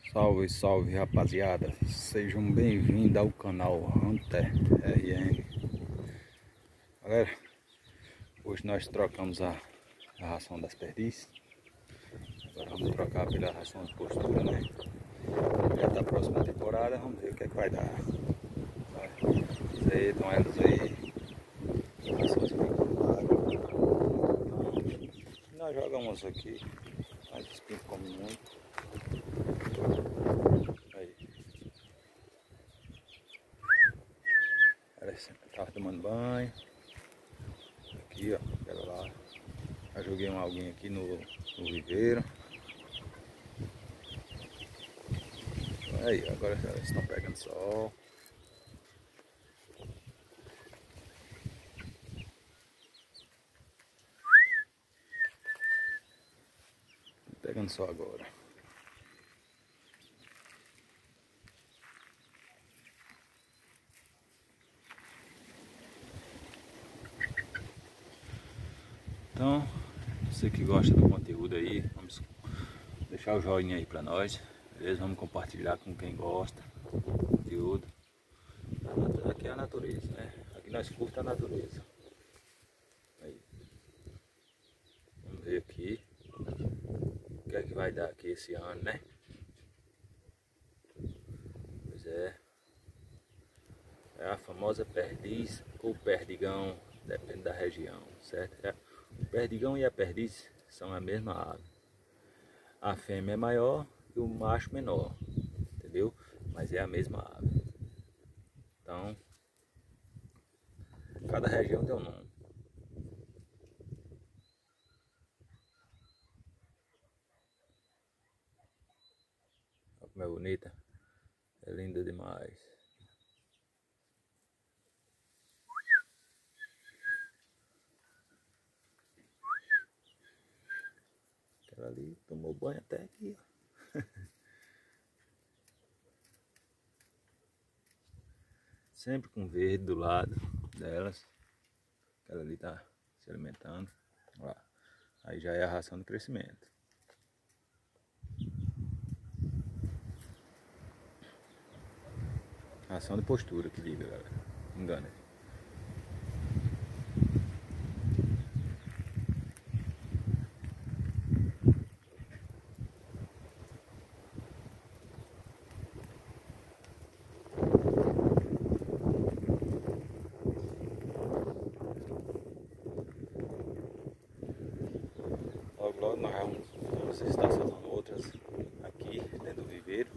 Salve, salve rapaziada, sejam bem-vindos ao canal Hunter RN. Galera, hoje nós trocamos a ração das perdizes. Agora vamos trocar pela ração de postura, né? Já tá próxima temporada, vamos ver o que é que vai dar. Isso aí, estão elas aí. Rações nós jogamos aqui, mas os pintos comem muito. Aí. Ela estava tomando banho. Aqui, ó, aquela lá. Já joguei alguém aqui no viveiro. Aí, agora elas estão pegando sol. Pegando sol agora. Então, você que gosta do conteúdo aí, vamos deixar o joinha aí pra nós, beleza? Vamos compartilhar com quem gosta do conteúdo. Aqui é a natureza, né? Aqui nós curta a natureza. Aí. Vamos ver aqui o que é que vai dar aqui esse ano, né? Pois é. É a famosa perdiz ou perdigão, depende da região, certo? O perdigão e a perdiz são a mesma ave. A fêmea é maior e o macho menor, entendeu? Mas é a mesma ave. Então, cada região tem um nome. Olha como é bonita. É linda demais. Aquela ali tomou banho até aqui, ó. Sempre com verde do lado delas. Aquela ali tá se alimentando. Ó, aí já é a ração de crescimento. Ração de postura que liga, galera. Engana. Logo nós vamos estacionando outras aqui dentro do viveiro,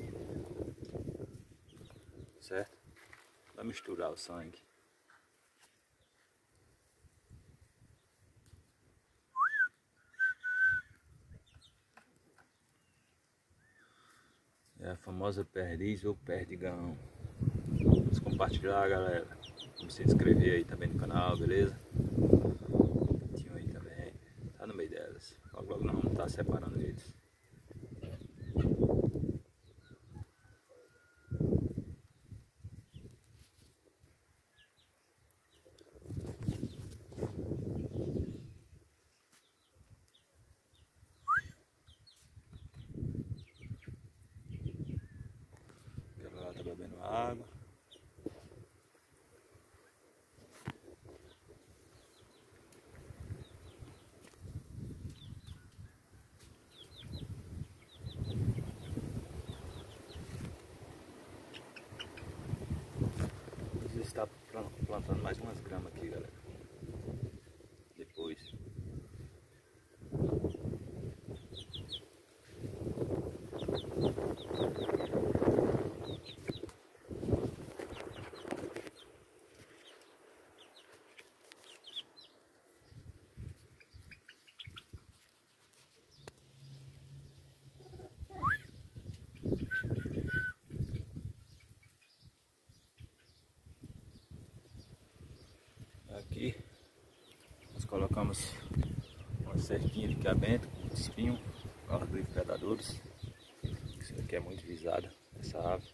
certo? Para misturar o sangue. É a famosa perdiz ou perdigão. Vamos compartilhar, galera. Vamos se inscrever aí também no canal, beleza? Tinha aí também. Tá no meio delas. Logo nós vamos estar separando eles. Aquela lá tá bebendo água. Está plantando mais umas gramas aqui, galera. Depois. Aqui nós colocamos uma cerquinha de cabento com espinho para os predadores. Isso aqui é muito visada, essa ave.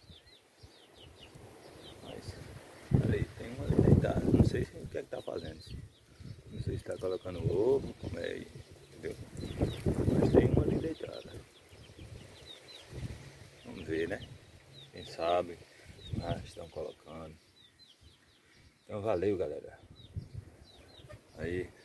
Mas, peraí, tem uma ali deitada. Não sei o que é que tá fazendo. Não sei se está colocando ovo, como é aí, entendeu? Mas tem uma ali deitada. ver, né? Quem sabe, estão colocando. Então valeu, galera. Aí.